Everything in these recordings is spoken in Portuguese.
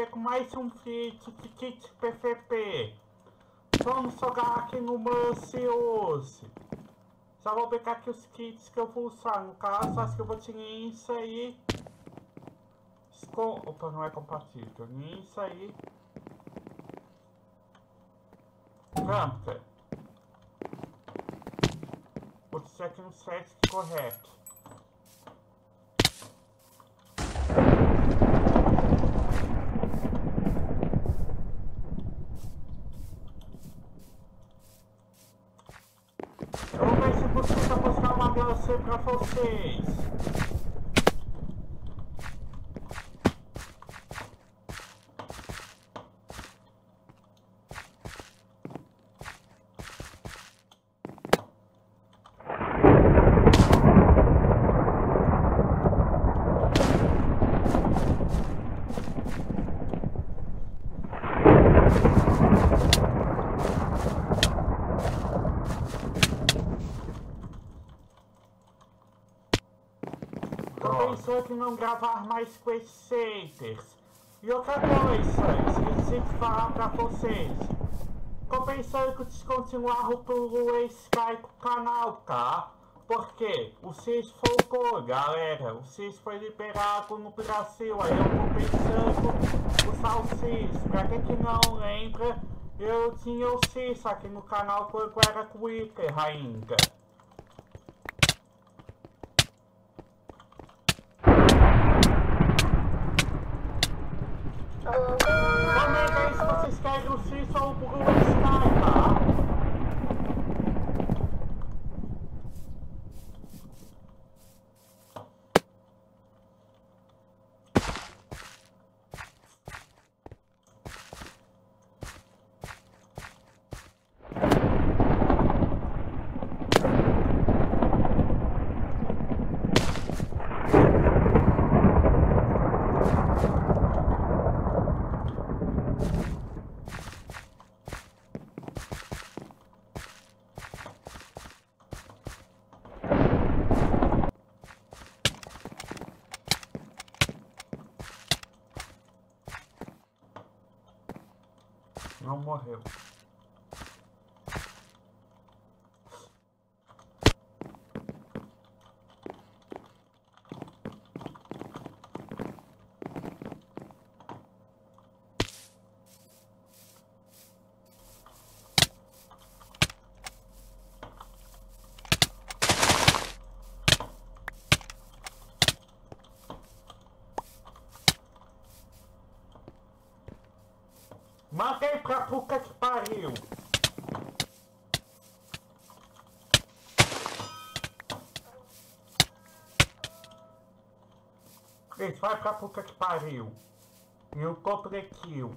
com mais um vídeo de kit PVP. Vamos jogar aqui no Maciose. Já vou pegar aqui os kits que eu vou usar. No caso, acho que eu vou tirar isso aí. Opa, não é compatível. Isso aí. Camper. Vou dizer aqui no set correto. Vamos ver se consigo mostrar uma DLC pra vocês. Pensou que não gravar mais com esses haters. E outra coisa, esqueci de falar pra vocês. Tô pensando que descontinuar o Sky com o canal, tá? Porque o CIS voltou, galera. O CIS foi liberado no Brasil. Aí eu tô pensando usar o CIS. Pra quem que não lembra, eu tinha o CIS aqui no canal quando era Twitter ainda. Comenta aí se vocês querem o CIS ou o Sky, tá? Não morreu. Matei pra puta que pariu! Eles vai pra puta que pariu! E eu comprei kill.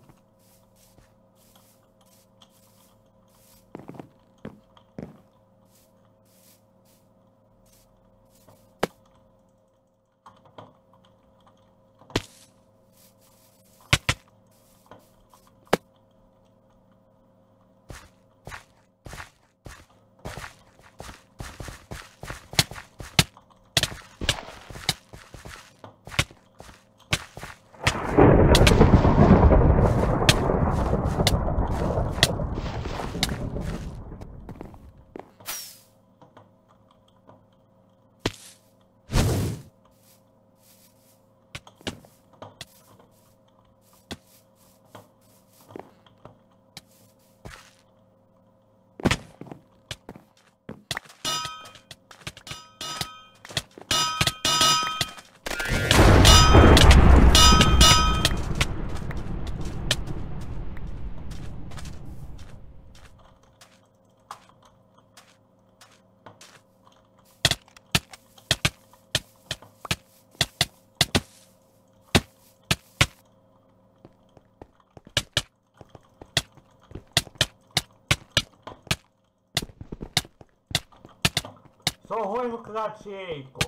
Sou ruim no Gladiator.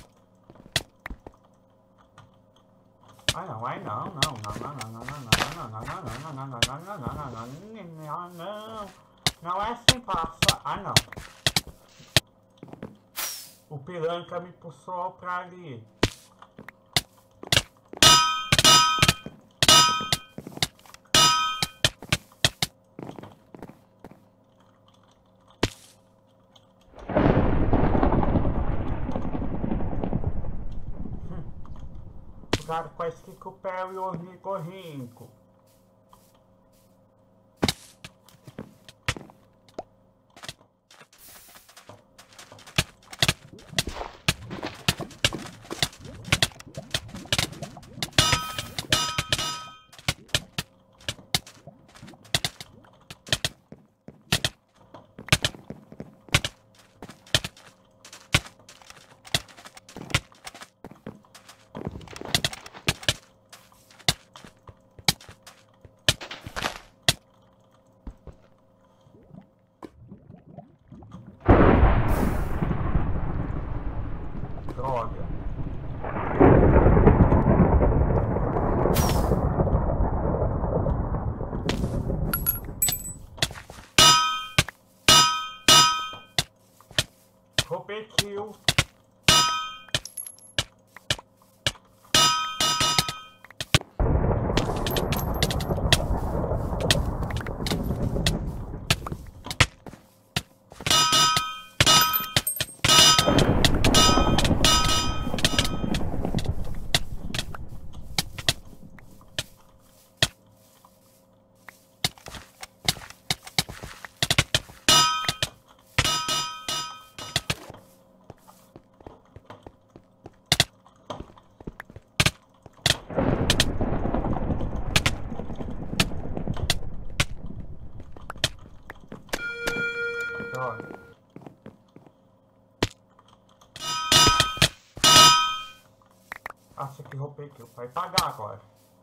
Ai não, ai não, não, não, não, não, não, não, não, não, não, não, não, não, não é assim passa. Ah não. O piranha me puxou pra ali. Cuidado com esse pé e o ornitorrinco. Droga. Roubei kill. Droga. Acho que roubei kill. Vai pagar agora.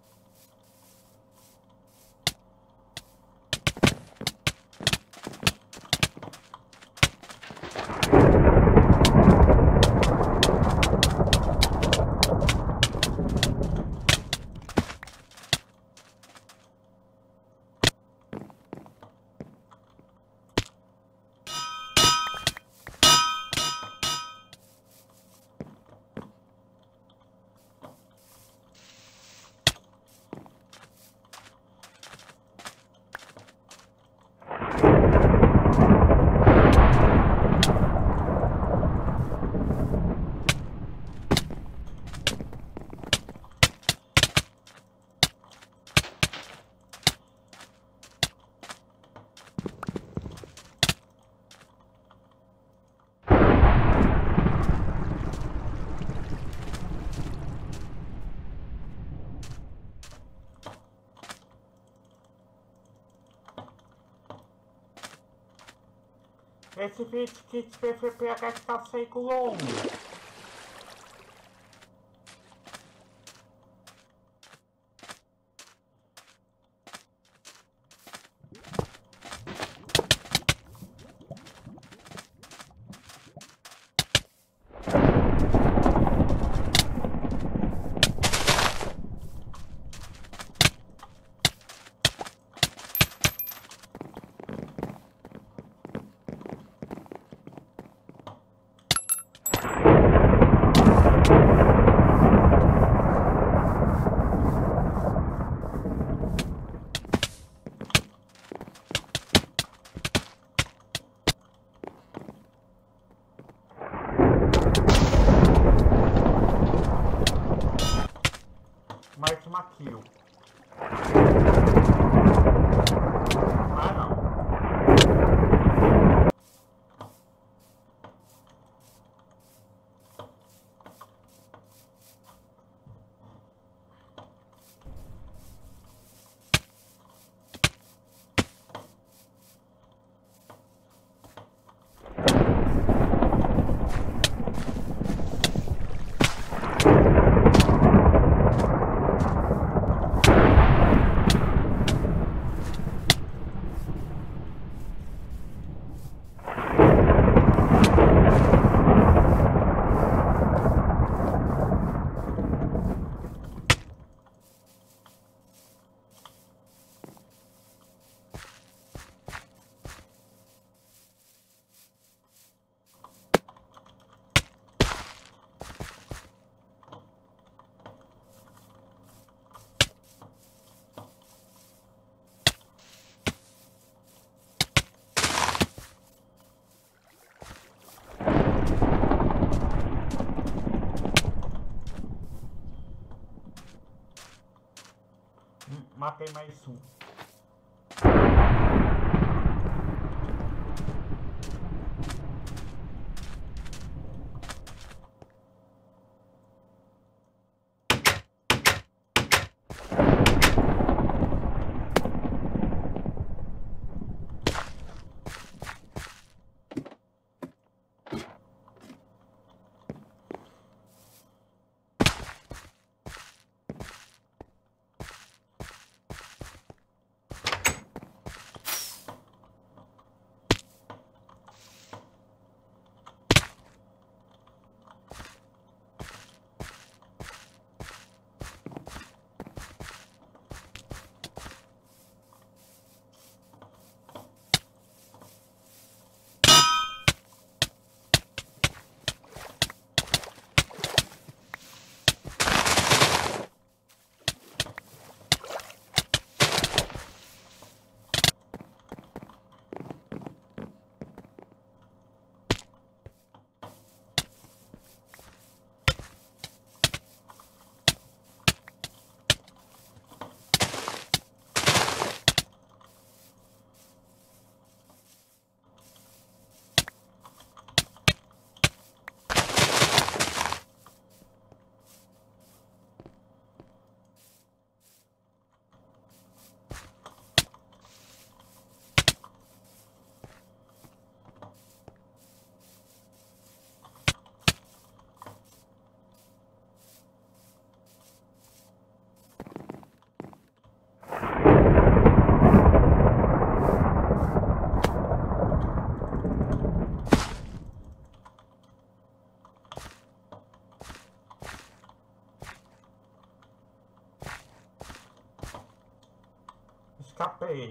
Esse vídeo kit PVP está sendo longo. matei mais um. Escapei.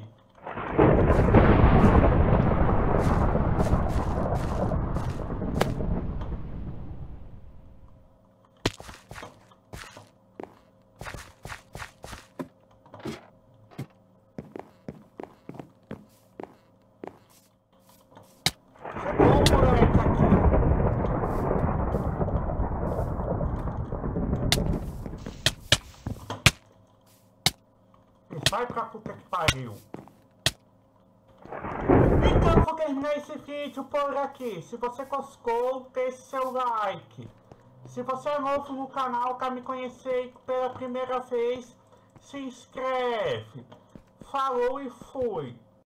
Chegou o moleque aqui. E sai pra puta que pariu. Então vou terminar esse vídeo por aqui. Se você gostou, deixe seu like. Se você é novo no canal, quer me conhecer pela primeira vez, se inscreve. Falou e fui.